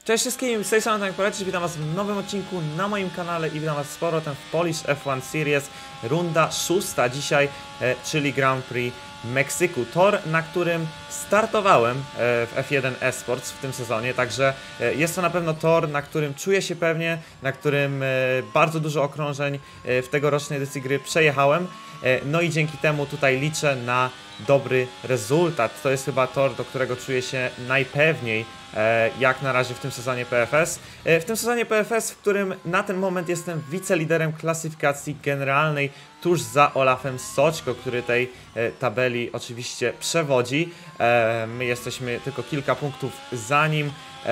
Cześć wszystkim, z tej strony Polecisz, witam was w nowym odcinku na moim kanale i witam was z powrotem w Polish F1 Series, runda szósta dzisiaj, czyli Grand Prix Meksyku. Tor, na którym startowałem w F1 Esports w tym sezonie, także jest to na pewno tor, na którym czuję się pewnie, na którym bardzo dużo okrążeń w tegorocznej edycji gry przejechałem. No i dzięki temu tutaj liczę na dobry rezultat. To jest chyba tor, do którego czuję się najpewniej jak na razie w tym sezonie PFS. W tym sezonie PFS, w którym na ten moment jestem wiceliderem klasyfikacji generalnej tuż za Olafem Soćko, który tej tabeli oczywiście przewodzi. My jesteśmy tylko kilka punktów za nim.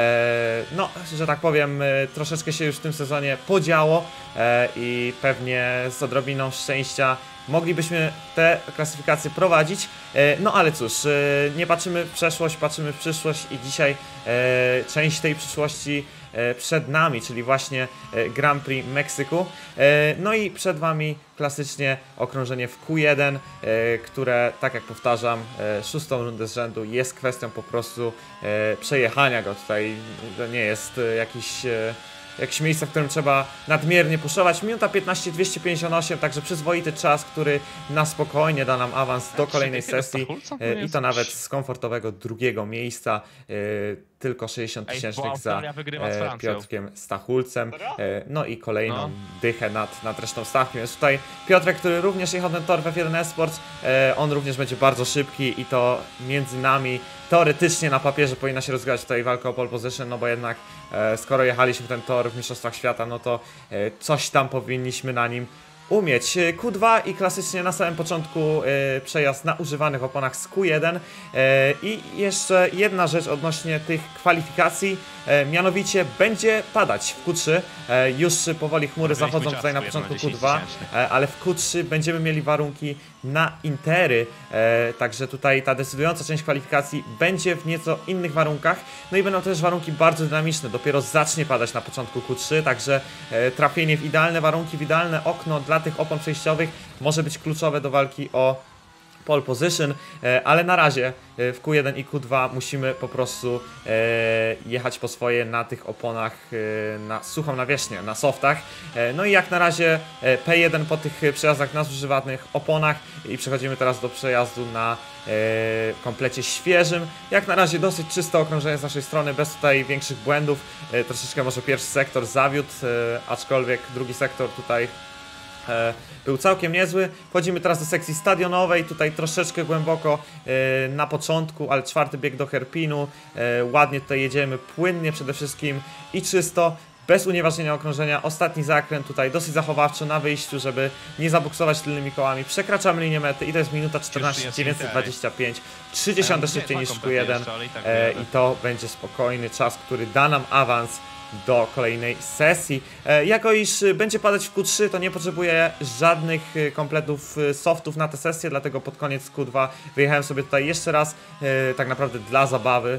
No, że tak powiem, troszeczkę się już w tym sezonie podziało i pewnie z odrobiną szczęścia moglibyśmy te klasyfikacje prowadzić, no ale cóż, nie patrzymy w przeszłość, patrzymy w przyszłość i dzisiaj część tej przyszłości przed nami, czyli właśnie Grand Prix Meksyku. No i przed wami klasycznie okrążenie w Q1, które, tak jak powtarzam, szóstą rundę z rzędu jest kwestią po prostu przejechania go. Tutaj to nie jest jakieś miejsce, w którym trzeba nadmiernie puszować. Minuta 15, 258, także przyzwoity czas, który na spokojnie da nam awans do kolejnej sesji i to nawet z komfortowego drugiego miejsca. Tylko 60 tysięcznych za Piotrkiem Stachulcem, no i kolejną dychę nad resztą stawki, więc tutaj Piotrek, który również jechał ten tor w F1 Esports, on również będzie bardzo szybki i to między nami teoretycznie na papierze powinna się rozgrywać tutaj walka o pole position, no bo jednak skoro jechaliśmy ten tor w Mistrzostwach Świata, no to coś tam powinniśmy na nim umieć. Q2 i klasycznie na samym początku przejazd na używanych oponach z Q1 i jeszcze jedna rzecz odnośnie tych kwalifikacji, mianowicie będzie padać w Q3, już powoli chmury zachodzą tutaj na początku Q2, ale w Q3 będziemy mieli warunki na intery, także tutaj ta decydująca część kwalifikacji będzie w nieco innych warunkach, no i będą też warunki bardzo dynamiczne, dopiero zacznie padać na początku Q3, także trafienie w idealne warunki, w idealne okno dla tych opon przejściowych może być kluczowe do walki o pole position, ale na razie w Q1 i Q2 musimy po prostu jechać po swoje na tych oponach na suchą nawierzchnię, na softach. No i jak na razie P1 po tych przejazdach na zużywanych oponach i przechodzimy teraz do przejazdu na komplecie świeżym. Jak na razie dosyć czyste okrążenie z naszej strony, bez tutaj większych błędów. Troszeczkę może pierwszy sektor zawiódł, aczkolwiek drugi sektor tutaj był całkiem niezły. Wchodzimy teraz do sekcji stadionowej, tutaj troszeczkę głęboko na początku, ale czwarty bieg do hairpinu. Ładnie tutaj jedziemy, płynnie przede wszystkim i czysto, bez unieważnienia okrążenia. Ostatni zakręt tutaj dosyć zachowawczo na wyjściu, żeby nie zabuksować tylnymi kołami. Przekraczamy linię mety i to jest minuta 14,925, 30 szybciej niż Q1 i to będzie spokojny czas, który da nam awans do kolejnej sesji. Jako iż będzie padać w Q3, to nie potrzebuję żadnych kompletów softów na tę sesję, dlatego pod koniec Q2 wyjechałem sobie tutaj jeszcze raz, tak naprawdę dla zabawy,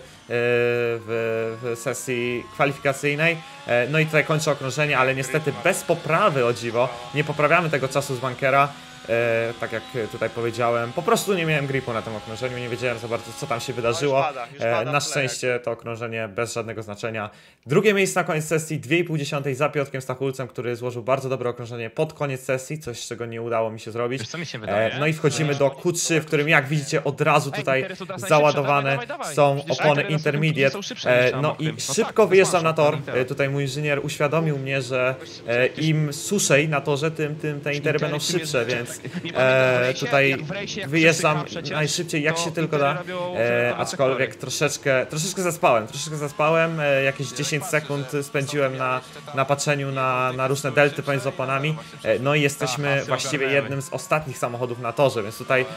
w sesji kwalifikacyjnej. No i tutaj kończę okrążenie, ale niestety bez poprawy, o dziwo, nie poprawiamy tego czasu z bunkera. Tak jak tutaj powiedziałem, po prostu nie miałem gripu na tym okrążeniu, nie wiedziałem za bardzo, co tam się wydarzyło. Na szczęście to okrążenie bez żadnego znaczenia. Drugie miejsce na koniec sesji, 2,5 za Piotrkiem Stachulcem, który złożył bardzo dobre okrążenie pod koniec sesji, coś czego nie udało mi się zrobić. Wiesz, co mi się wydaje? No i wchodzimy do Q3, w którym jak widzicie od razu tutaj załadowane są opony intermediate. No i szybko wyjeżdżam na tor. Tutaj mój inżynier uświadomił mnie, że im suszej na torze, tym te intery będą szybsze, więc tutaj wyjeżdżam najszybciej jak się tylko da, aczkolwiek troszeczkę zaspałem, jakieś 10 sekund spędziłem na patrzeniu na różne delty pomiędzy oponami, no i jesteśmy właściwie jednym z ostatnich samochodów na torze, więc tutaj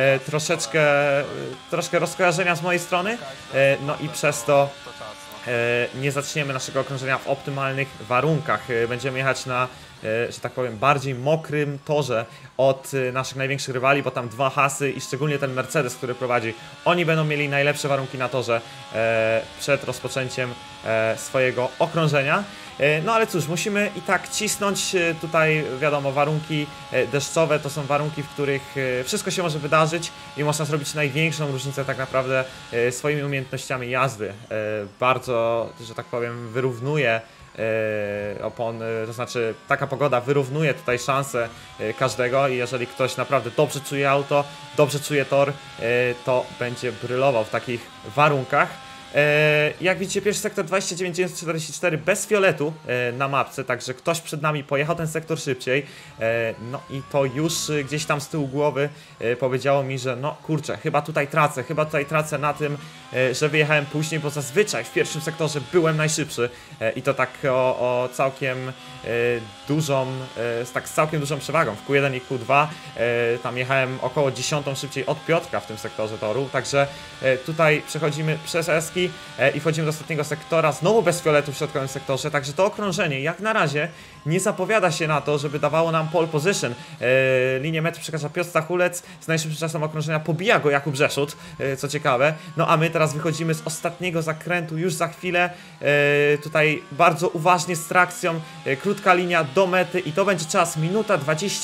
troszkę rozkojarzenia z mojej strony, no i przez to nie zaczniemy naszego okrążenia w optymalnych warunkach. Będziemy jechać na że tak powiem, bardziej mokrym torze od naszych największych rywali, bo tam 2 hasy i szczególnie ten Mercedes, który prowadzi, oni będą mieli najlepsze warunki na torze przed rozpoczęciem swojego okrążenia. No ale cóż, musimy i tak cisnąć. Tutaj wiadomo, warunki deszczowe to są warunki, w których wszystko się może wydarzyć i można zrobić największą różnicę tak naprawdę swoimi umiejętnościami jazdy. Bardzo, że tak powiem, wyrównuje opony, to znaczy taka pogoda wyrównuje tutaj szanse każdego i jeżeli ktoś naprawdę dobrze czuje auto, dobrze czuje tor, to będzie brylował w takich warunkach. Jak widzicie, pierwszy sektor 29,944 bez fioletu na mapce, także ktoś przed nami pojechał ten sektor szybciej. No i to już gdzieś tam z tyłu głowy powiedziało mi, że no kurczę, chyba tutaj tracę na tym, że wyjechałem później, bo zazwyczaj w pierwszym sektorze byłem najszybszy i to tak o całkiem dużą, z całkiem dużą przewagą w Q1 i Q2. Tam jechałem około 10 szybciej od Piotrka w tym sektorze toru, także tutaj przechodzimy przez eski i wchodzimy do ostatniego sektora, znowu bez fioletu w środkowym sektorze, także to okrążenie jak na razie nie zapowiada się na to, żeby dawało nam pole position. Linię mety przekracza Piotr Stachulec, z najszybszym czasem okrążenia pobija go Jakub Rzeszut, co ciekawe. No a my teraz wychodzimy z ostatniego zakrętu już za chwilę, tutaj bardzo uważnie z trakcją, krótka linia do mety i to będzie czas minuta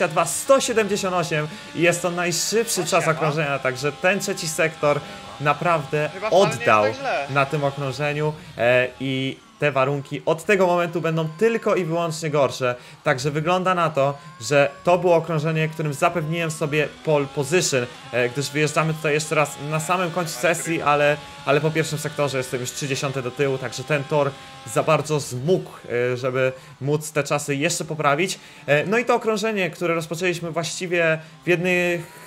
22,178 i jest to najszybszy czas okrążenia, także ten trzeci sektor naprawdę oddał na tym okrążeniu i te warunki od tego momentu będą tylko i wyłącznie gorsze. Także wygląda na to, że to było okrążenie, którym zapewniłem sobie pole position, gdyż wyjeżdżamy tutaj jeszcze raz na samym końcu sesji, ale po pierwszym sektorze jestem już 30 do tyłu, także ten tor za bardzo zmógł, żeby móc te czasy jeszcze poprawić. No i to okrążenie, które rozpoczęliśmy właściwie w jednych,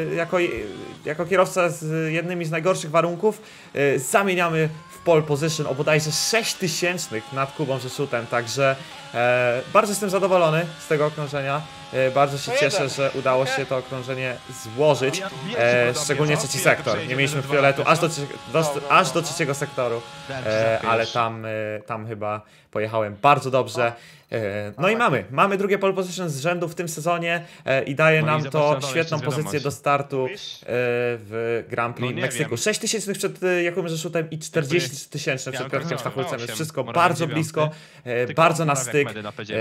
jako kierowca z jednymi z najgorszych warunków, zamieniamy w pole position o bodajże 6000 nad Kubą Rzeszutem, także bardzo jestem zadowolony z tego okrążenia. Bardzo się cieszę, że udało się to okrążenie złożyć, szczególnie trzeci sektor. Nie mieliśmy fioletu aż do trzeciego sektoru, ale tam chyba pojechałem bardzo dobrze. No i mamy drugie pole position z rzędu w tym sezonie i daje nam to świetną pozycję do startu w Grand Prix Meksyku. 6000 przed Jakubem Rzeszutem i 40 000 przed Piotrkiem Stachulcem. Jest wszystko bardzo blisko, bardzo na styk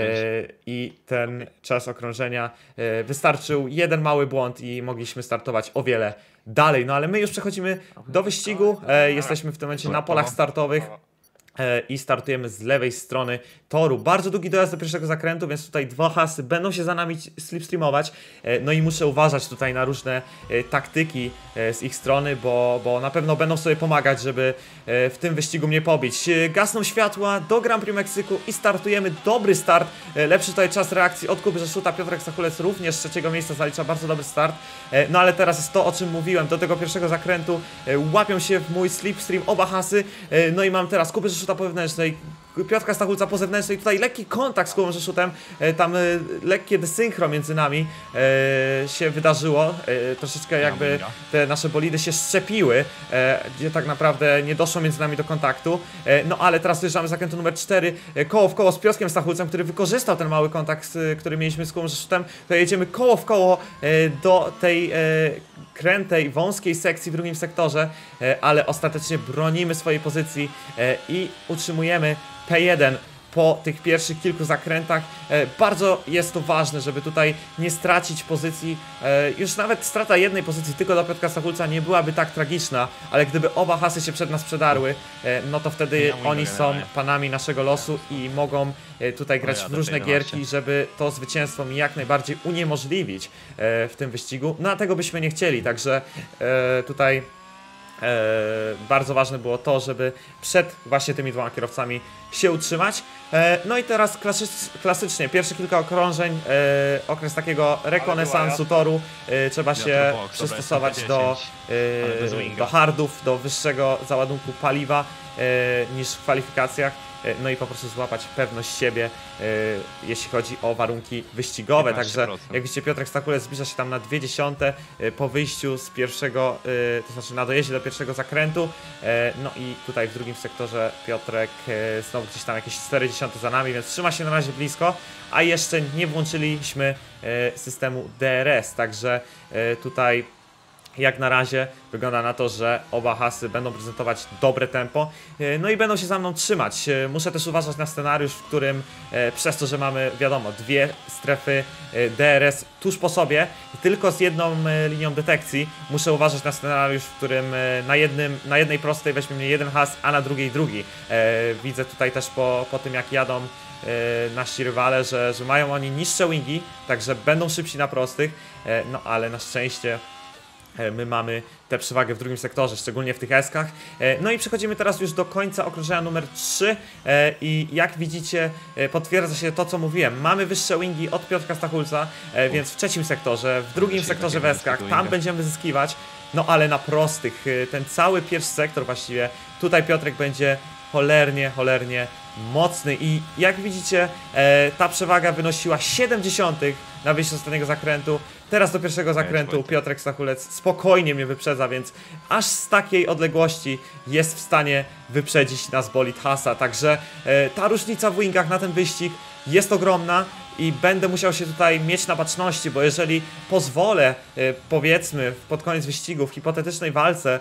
i ten czas okrążenia wystarczył jeden mały błąd i mogliśmy startować o wiele dalej. No ale my już przechodzimy do wyścigu, jesteśmy w tym momencie na polach startowych i startujemy z lewej strony toru. Bardzo długi dojazd do pierwszego zakrętu, więc tutaj 2 hasy będą się za nami slipstreamować. No i muszę uważać tutaj na różne taktyki z ich strony, bo na pewno będą sobie pomagać, żeby w tym wyścigu mnie pobić. Gasną światła do Grand Prix Meksyku i startujemy. Dobry start, lepszy tutaj czas reakcji od Kuby Rzeszuta. Piotrek Stachulec również z trzeciego miejsca zalicza bardzo dobry start. No ale teraz jest to, o czym mówiłem. Do tego pierwszego zakrętu łapią się w mój slipstream oba hasy. No i mam teraz Kuby Rzeszuta po wewnętrznej, Piotrka Stachulca po zewnętrznej, tutaj lekki kontakt z Kubą Rzeszutem, tam lekkie desynchro między nami się wydarzyło, troszeczkę jakby te nasze bolidy się szczepiły, gdzie tak naprawdę nie doszło między nami do kontaktu, no ale teraz dojeżdżamy z zakrętu numer 4, koło w koło z Piotrkiem Stachulcem, który wykorzystał ten mały kontakt, który mieliśmy z Kubą Rzeszutem, to jedziemy koło w koło do tej krętej, wąskiej sekcji w drugim sektorze, ale ostatecznie bronimy swojej pozycji i utrzymujemy P1 po tych pierwszych kilku zakrętach. Bardzo jest to ważne, żeby tutaj nie stracić pozycji. Już nawet strata jednej pozycji tylko do Piotrka Stachulca nie byłaby tak tragiczna, ale gdyby oba hasy się przed nas przedarły, no to wtedy oni są panami naszego losu i mogą tutaj grać w różne gierki, żeby to zwycięstwo mi jak najbardziej uniemożliwić w tym wyścigu. No a tego byśmy nie chcieli, także tutaj bardzo ważne było to, żeby przed właśnie tymi 2 kierowcami się utrzymać. No i teraz klasycznie, pierwsze kilka okrążeń, okres takiego rekonesansu toru, trzeba się przystosować do hardów, do wyższego załadunku paliwa. niż w kwalifikacjach. No i po prostu złapać pewność siebie, jeśli chodzi o warunki wyścigowe. 15%. Także jak widzicie, Piotrek Stachulec zbliża się tam na 0,2 po wyjściu z pierwszego, to znaczy na dojeździe do pierwszego zakrętu. No i tutaj w drugim sektorze Piotrek znowu gdzieś tam jakieś 0,4 za nami, więc trzyma się na razie blisko, a jeszcze nie włączyliśmy systemu DRS, także tutaj jak na razie wygląda na to, że oba hasy będą prezentować dobre tempo, no i będą się za mną trzymać. Muszę też uważać na scenariusz, w którym przez to, że mamy, wiadomo, dwie strefy DRS tuż po sobie, tylko z jedną linią detekcji, muszę uważać na scenariusz, w którym na jednej prostej weźmie mnie jeden has, a na drugiej drugi. Widzę tutaj też po tym, jak jadą nasi rywale, że mają oni niższe wingi, także będą szybsi na prostych, no ale na szczęście my mamy tę przewagę w drugim sektorze, szczególnie w tych eskach. No i przechodzimy teraz już do końca okrążenia numer 3 i jak widzicie, potwierdza się to, co mówiłem. Mamy wyższe wingi od Piotrka Stachulca, więc w trzecim sektorze, w drugim sektorze w eskach, tam będziemy zyskiwać. No ale na prostych, ten cały pierwszy sektor właściwie, tutaj Piotrek będzie cholernie mocny i jak widzicie, ta przewaga wynosiła 0,7 na wyjściu z ostatniego zakrętu. Teraz do pierwszego zakrętu Piotrek Stachulec spokojnie mnie wyprzedza, więc aż z takiej odległości jest w stanie wyprzedzić nas bolid Hasa. Także ta różnica w wingach na ten wyścig jest ogromna i będę musiał się tutaj mieć na baczności, bo jeżeli pozwolę, powiedzmy, pod koniec wyścigu, w hipotetycznej walce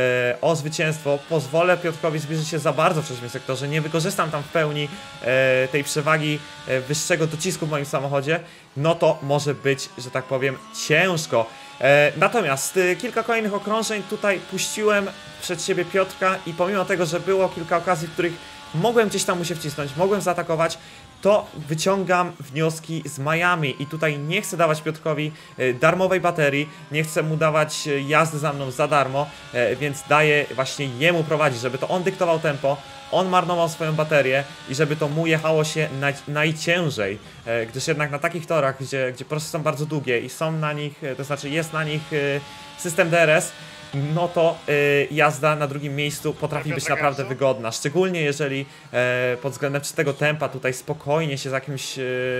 o zwycięstwo, pozwolę Piotrkowi zbliżyć się za bardzo w trzecim sektorze, nie wykorzystam tam w pełni tej przewagi wyższego docisku w moim samochodzie, no to może być, że tak powiem, ciężko. Natomiast kilka kolejnych okrążeń tutaj puściłem przed siebie Piotrka i pomimo tego, że było kilka okazji, w których mogłem gdzieś tam mu się wcisnąć, mogłem zaatakować, to wyciągam wnioski z Miami i tutaj nie chcę dawać Piotrkowi darmowej baterii, nie chcę mu dawać jazdy za mną za darmo, więc daję właśnie jemu prowadzić, żeby to on dyktował tempo, on marnował swoją baterię i żeby to mu jechało się najciężej, gdyż jednak na takich torach, gdzie prosty są bardzo długie i są na nich, to znaczy jest na nich system DRS, no to jazda na drugim miejscu potrafi być naprawdę wygodna, szczególnie jeżeli pod względem czystego tempa tutaj spokojnie się z jakimś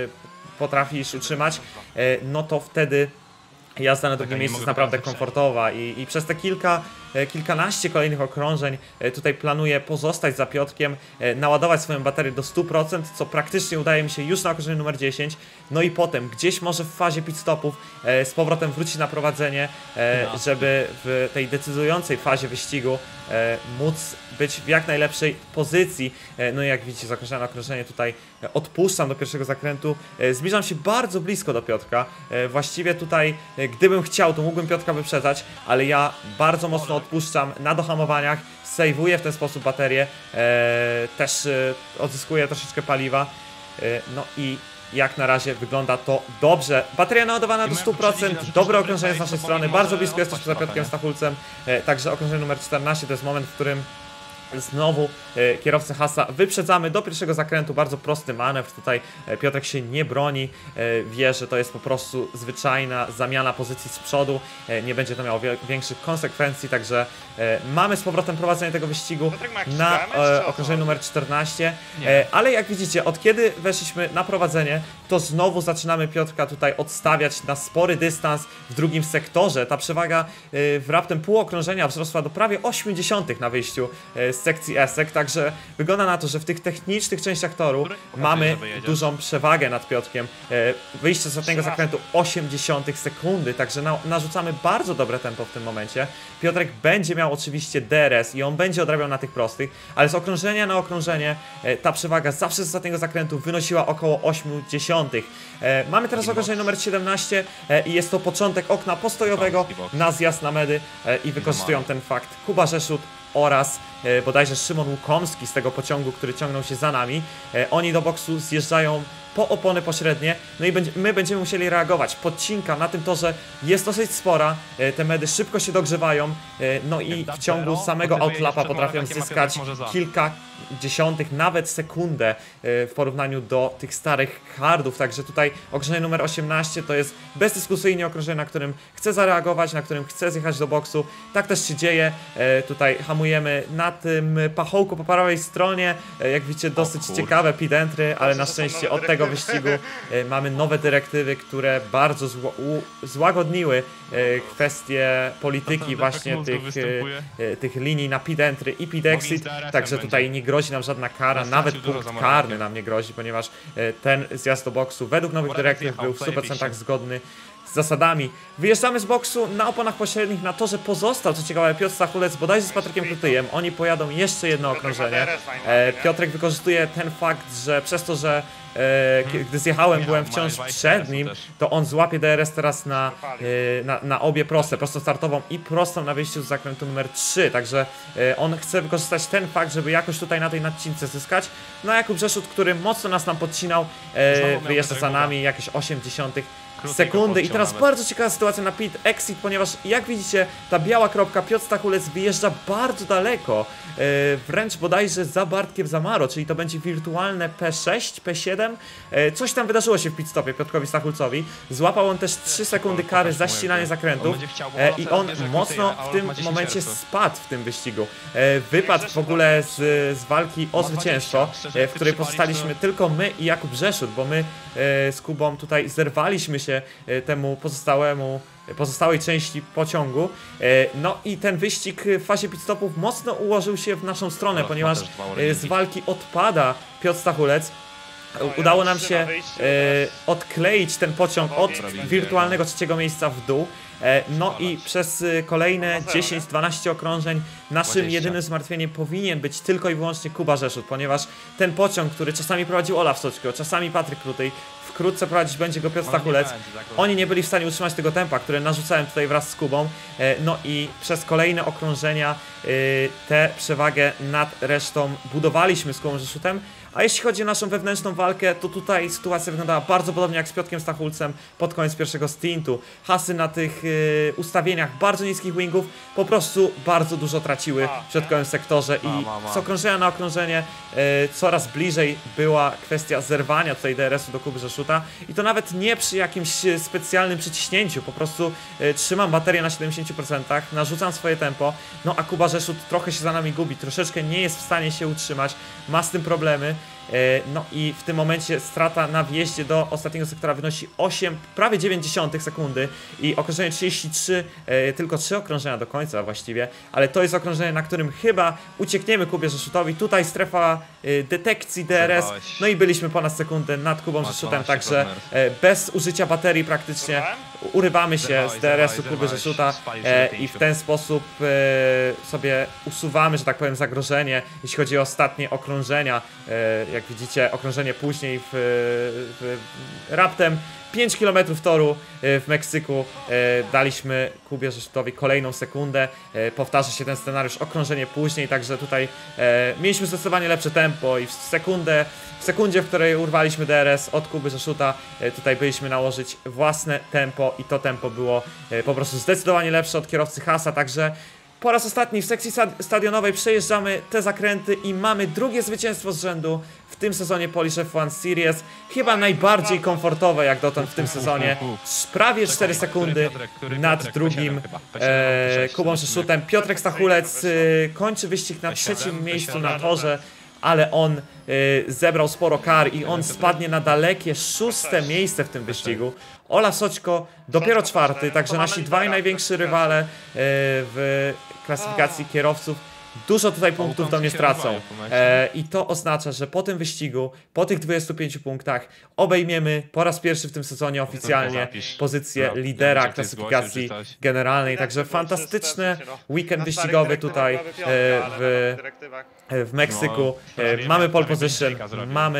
potrafisz utrzymać, no to wtedy jazda na drugim miejscu jest naprawdę komfortowa i przez te kilkanaście kolejnych okrążeń tutaj planuję pozostać za Piotrkiem, naładować swoją baterię do 100%, co praktycznie udaje mi się już na okrążeniu numer 10, no i potem gdzieś może w fazie pit stopów z powrotem wrócić na prowadzenie, żeby w tej decydującej fazie wyścigu móc być w jak najlepszej pozycji. No i jak widzicie, z okrążenia na okrążenie tutaj odpuszczam do pierwszego zakrętu, zbliżam się bardzo blisko do Piotrka, właściwie tutaj gdybym chciał, to mógłbym Piotrka wyprzedzać, ale ja bardzo mocno odpuszczam na dohamowaniach, sejwuję w ten sposób baterię, też odzyskuję troszeczkę paliwa, no i jak na razie wygląda to dobrze. Bateria naładowana do 100%, dobre okrążenie z naszej strony, bardzo blisko jesteśmy za Piotrkiem Stachulcem, także okrążenie numer 14 to jest moment, w którym znowu kierowcę Hasa wyprzedzamy do pierwszego zakrętu, bardzo prosty manewr, tutaj Piotrek się nie broni, wie, że to jest po prostu zwyczajna zamiana pozycji z przodu, nie będzie to miało większych konsekwencji, także mamy z powrotem prowadzenie tego wyścigu na okrążeniu numer 14, ale jak widzicie, od kiedy weszliśmy na prowadzenie, to znowu zaczynamy Piotrka tutaj odstawiać na spory dystans w drugim sektorze. Ta przewaga w raptem pół okrążenia wzrosła do prawie 0,8 na wyjściu z sekcji esek, także wygląda na to, że w tych technicznych częściach toru mamy dużą przewagę nad Piotrkiem. Wyjście z ostatniego zakrętu 0,8 sekundy, także narzucamy bardzo dobre tempo w tym momencie. Piotrek będzie miał oczywiście DRS i on będzie odrabiał na tych prostych, ale z okrążenia na okrążenie ta przewaga zawsze z ostatniego zakrętu wynosiła około 0,8. Mamy teraz okrążenie numer 17 i jest to początek okna postojowego na zjazd na medy i wykorzystują ten fakt Kuba Rzeszut oraz bodajże Szymon Łukomski z tego pociągu, który ciągnął się za nami. Oni do boksu zjeżdżają po opony pośrednie, no i my będziemy musieli reagować. Podcinka na tym torze jest dosyć spora, te medy szybko się dogrzewają, no i w ciągu samego outlapa potrafią zyskać kilka dziesiątych, nawet sekundę w porównaniu do tych starych hardów, także tutaj okrążenie numer 18 to jest bezdyskusyjnie okrążenie, na którym chcę zareagować, na którym chcę zjechać do boksu. Tak też się dzieje, tutaj hamujemy na tym pachołku po prawej stronie, jak widzicie dosyć ciekawe pit entry, ale na szczęście od tego wyścigu mamy nowe dyrektywy, które bardzo złagodniły kwestie polityki właśnie tych linii na pit entry i pit exit, także tutaj nie grozi nam żadna kara, nawet punkt karny nam nie grozi, ponieważ ten zjazd do boksu według nowych dyrektyw był w 100% zgodny z zasadami. Wyjeżdżamy z boksu na oponach pośrednich, na torze pozostał, co ciekawe, Piotr Stachulec bodajże z Patrykiem Krytyjem. Oni pojadą jeszcze jedno okrążenie. Piotrek wykorzystuje ten fakt, że przez to, że gdy zjechałem, byłem wciąż przed nim, to on złapie DRS teraz na obie proste, prostą startową i prostą na wyjściu z zakrętu numer 3, także on chce wykorzystać ten fakt, żeby jakoś tutaj na tej nadcince zyskać. No a Jakub Rzeszut, który mocno nas tam podcinał, wyjeżdża za nami jakieś 0,8 sekundy. I teraz bardzo ciekawa sytuacja na pit exit, ponieważ jak widzicie, ta biała kropka, Piotr Stachulec wyjeżdża bardzo daleko, wręcz bodajże za Bartkiem Zamaro, czyli to będzie wirtualne P6, P7. Coś tam wydarzyło się w pit stopie Piotrkowi Stachulcowi. Złapał on też 3 sekundy kary za ścinanie zakrętów i on mocno w tym momencie spadł w tym wyścigu. Wypadł w ogóle z walki o zwycięstwo, w której pozostaliśmy tylko my i Jakub Rzeszut, bo my z Kubą tutaj zerwaliśmy się temu pozostałej części pociągu. No i ten wyścig w fazie pit stopów mocno ułożył się w naszą stronę, ponieważ z walki odpada Piotr Stachulec. Udało nam się odkleić ten pociąg od wirtualnego 3. miejsca w dół. No i przez kolejne 10-12 okrążeń naszym jedynym zmartwieniem powinien być tylko i wyłącznie Kuba Rzeszut, ponieważ ten pociąg, który czasami prowadził Olaf Soćko, czasami Patryk Krutyj, wkrótce prowadzić będzie go Piotr Stachulec. Oni nie byli w stanie utrzymać tego tempa, które narzucałem tutaj wraz z Kubą. No i przez kolejne okrążenia tę przewagę nad resztą budowaliśmy z Kubą Rzeszutem. A jeśli chodzi o naszą wewnętrzną walkę, to tutaj sytuacja wyglądała bardzo podobnie jak z Piotrkiem Stachulcem pod koniec pierwszego stintu. Hasy na tych ustawieniach bardzo niskich wingów po prostu bardzo dużo traciły w środkowym sektorze i z okrążenia na okrążenie coraz bliżej była kwestia zerwania tutaj DRS-u do Kuby Rzeszuta i to nawet nie przy jakimś specjalnym przyciśnięciu, po prostu trzymam baterię na 70%, narzucam swoje tempo, no a Kuba Rzeszut trochę się za nami gubi, troszeczkę nie jest w stanie się utrzymać, ma z tym problemy. No i w tym momencie strata na wjeździe do ostatniego sektora wynosi 8, prawie 0,9 sekundy i okrążenie 33, tylko 3 okrążenia do końca właściwie, ale to jest okrążenie, na którym chyba uciekniemy Kubie Rzeszutowi. Tutaj strefa detekcji DRS, no i byliśmy ponad sekundę nad Kubą Rzeszutem, także bez użycia baterii praktycznie urywamy się z DRS-u Kuby Rzeszuta i w ten sposób sobie usuwamy, że tak powiem, zagrożenie, jeśli chodzi o ostatnie okrążenia. Jak widzicie, okrążenie później raptem 5 km toru w Meksyku daliśmy Kubie Rzeszutowi kolejną sekundę. Powtarza się ten scenariusz okrążenie później, także tutaj mieliśmy zdecydowanie lepsze tempo i w sekundzie, w której urwaliśmy DRS od Kuby Rzeszuta, tutaj byliśmy nałożyć własne tempo i to tempo było po prostu zdecydowanie lepsze od kierowcy Hasa, także po raz ostatni w sekcji stadionowej przejeżdżamy te zakręty i mamy drugie zwycięstwo z rzędu w tym sezonie Polish F1 Series. Chyba najbardziej komfortowe jak dotąd w tym sezonie. Prawie 4 sekundy nad drugim Kubą Rzeszutem. Piotrek Stachulec kończy wyścig na 3. miejscu na torze, ale on zebrał sporo kar i on spadnie na dalekie 6. miejsce w tym wyścigu. Olaf Soćko dopiero 4, także nasi dwaj najwięksi rywale w klasyfikacji kierowców dużo tutaj punktów do mnie stracą. I to oznacza, że po tym wyścigu, po tych 25 punktach obejmiemy po raz pierwszy w tym sezonie oficjalnie pozycję lidera klasyfikacji generalnej. Także fantastyczny weekend wyścigowy tutaj w Meksyku. Mamy pole position, mamy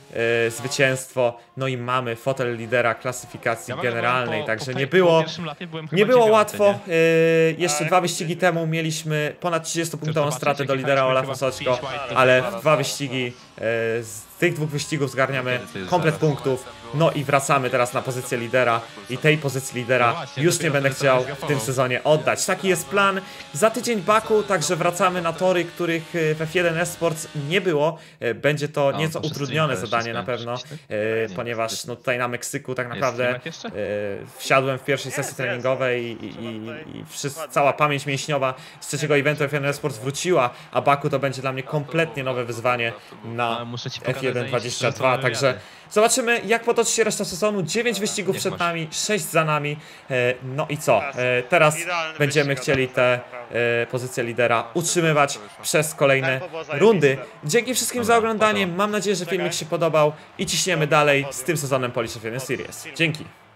zwycięstwo. No i mamy fotel lidera klasyfikacji Ja generalnej, po także po nie po było, pierwszym lapie byłem nie chyba było 9, łatwo. nie? Jeszcze Ale 2 wyścigi temu mieliśmy ponad 30-punktową zobaczyć, stratę do jak lidera jechaliśmy Olafa chyba Soczko, 5 white, ale to w 2 to. wyścigi z tych 2 wyścigów zgarniamy To jest komplet zaraz. punktów. No i wracamy teraz na pozycję lidera i tej pozycji lidera No właśnie, już nie dopiero będę to chciał trochę w tym zgapował. sezonie oddać. Taki jest plan. Za tydzień Baku, także wracamy na tory, których w F1 Esports nie było. Będzie to No, nieco muszę utrudnione streama zadanie na jeszcze pewno, skończyć, tak? ponieważ no tutaj na Meksyku tak Jest naprawdę streamek jeszcze? wsiadłem w pierwszej sesji Jest, treningowej jest. i cała pamięć mięśniowa z trzeciego eventu F1 Esports wróciła, a Baku to będzie dla mnie kompletnie nowe wyzwanie na A, muszę ci pokazać F1 zajęcie, 22, że także zobaczymy jak potoczy się reszta sezonu. 9 wyścigów Niech przed masz. nami, 6 za nami. No i co? Teraz Idealny będziemy wyścig, chcieli te naprawdę. pozycję lidera utrzymywać przez kolejne Tempo było zajebiste. rundy. Dzięki wszystkim za Dobra, oglądanie. potem. Mam nadzieję, że filmik się podobał i ciśniemy dalej z tym sezonem Polish F1 Series. Dzięki.